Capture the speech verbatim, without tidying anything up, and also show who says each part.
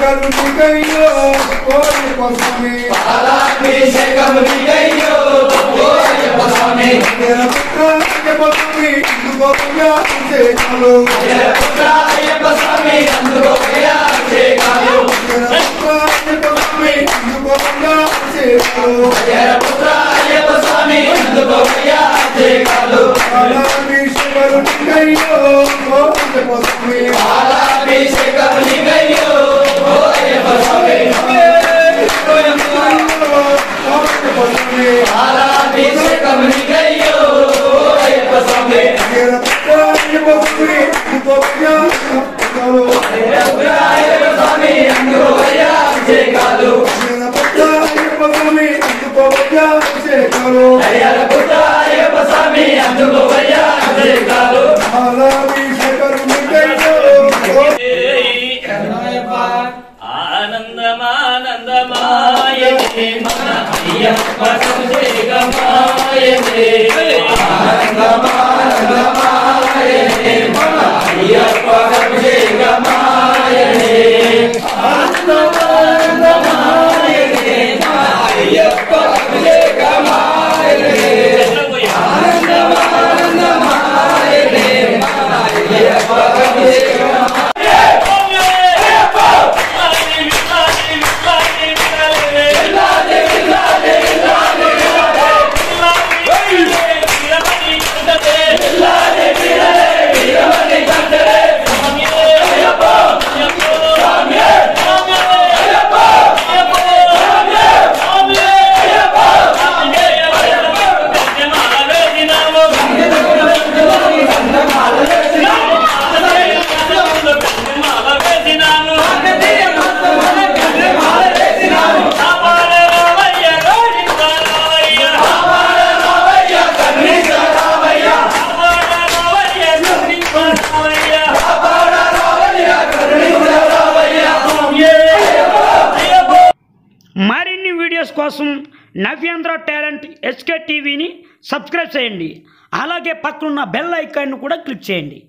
Speaker 1: కరుణికయ్యో ఓయప్ప స్వామి
Speaker 2: పాలాభిషేకం నీకయ్యో ఓ అయ్యప్ప స్వామి
Speaker 1: పుత్ర అయ్యప్ప స్వామి అందుకోగా అభిషేకాలు
Speaker 2: పుత్ర అయ్యప్ప స్వామి అందుకోగా అభిషేకాలు
Speaker 1: పుత్ర అయ్యప్ప స్వామి అందుకోగా అభిషేకాలు
Speaker 2: పుత్ర అయ్యప్ప స్వామి అందుకోగా అభిషేకాలు
Speaker 1: పాలాభిషేకరునికయ్యో ఓ అయ్యప్ప స్వామి
Speaker 2: పాలాభిషేకం నీకయ్యో ఓ అయ్యప్ప స్వామి పాలాభిషేకం నీకయ్యో ఓ అయ్యప్ప స్వామి
Speaker 1: పుత్ర అయ్యప్ప స్వామి అందుకోగా అభిషేకాలు
Speaker 2: పుత్ర అయ్యప్ప స్వామి అందుకోగా అభిషేకాలు
Speaker 1: పుత్ర అయ్యప్ప స్వామి అందుకోగా అభిషేకాలు
Speaker 2: పుత్ర అయ్యప్ప స్వామి అందుకోగా అభిషేకాలు
Speaker 1: పాలాభిషేకరునికయ్యో
Speaker 2: ఆనందమానందమాయనే మన అయ్యప్ప సంజయమాయనే ఆనందమానందమాయనే మన అయ్యప్ప సంజయమాయనే ఆనందమానందమాయనే మన అయ్యప్ప సంజయమాయనే ఆనందమానందమాయనే మన అయ్యప్ప సంజయమాయనే
Speaker 3: మరిన్ని వీడియోస్ కోసం నవ్యాంధ్ర టాలెంట్ ఎస్కే టీవీని సబ్స్క్రైబ్ చేయండి. అలాగే పక్కనున్న బెల్ ఐకాన్ను కూడా క్లిక్ చేయండి.